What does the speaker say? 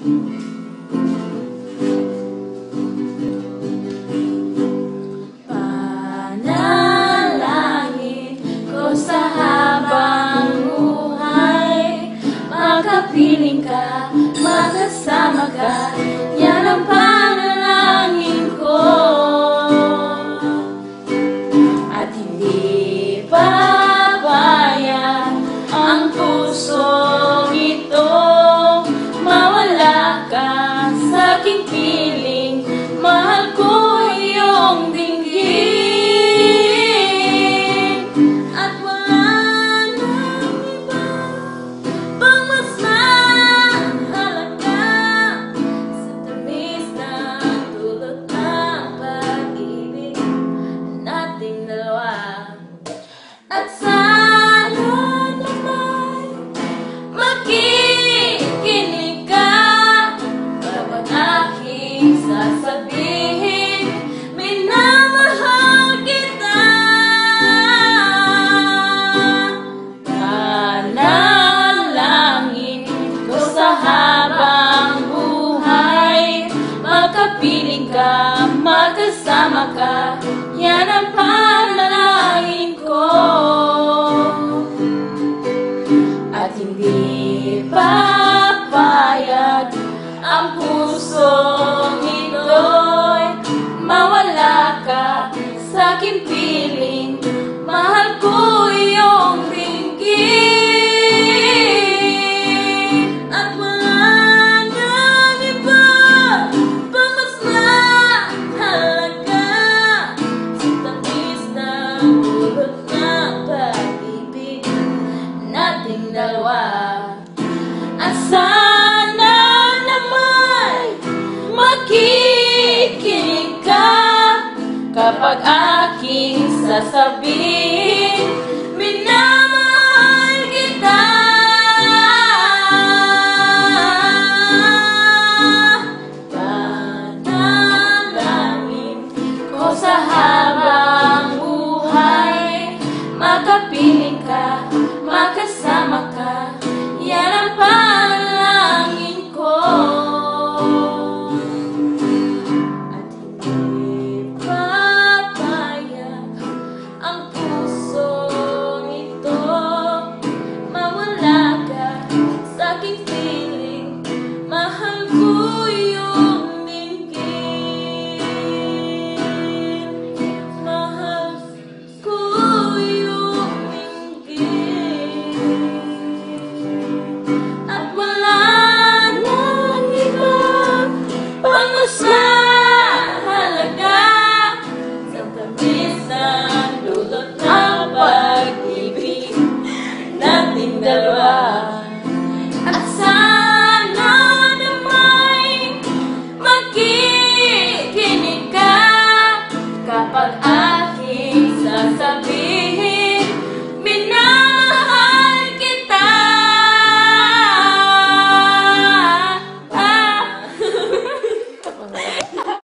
Panalangin ko sa habang buhay, makapiling ka, makasama ka, yan ang panalangin ko. At hindi papayag ang pusong ito, mawala ka sa aking piling, mahal ko iyong dinggin. At wala nang iba pang mas mahalaga sa tamis ng dulot ng pag-ibig nating dalawa. At sana naman makikinig ka kapag aking sasabihin, minamahal kita. Panalangin ko sa habang buhay, makapiling ka, magkasama ka, yan ang panalangin ko. At hindi papayag ang pusong ito'y mawala ka sa aking piling, mahal ko iyong dinggin. At wala nang iba pang mas mahalaga sa tamis ng dulot ng pag-ibig nating dalawa. At sana naman makikinig ka kapag aking sasabihin, minamahal kita. Panalangin ko sa habang buhay, makapiling ka, makasama ka, yan ang panalangin ko. At hindi papayag ang pusong ito, mawala ka sa aking piling, mahal ko iyong dinggin. Mahal ko iyong dinggin. At wala nang iba pang mas mahalaga sa tamis ng dulot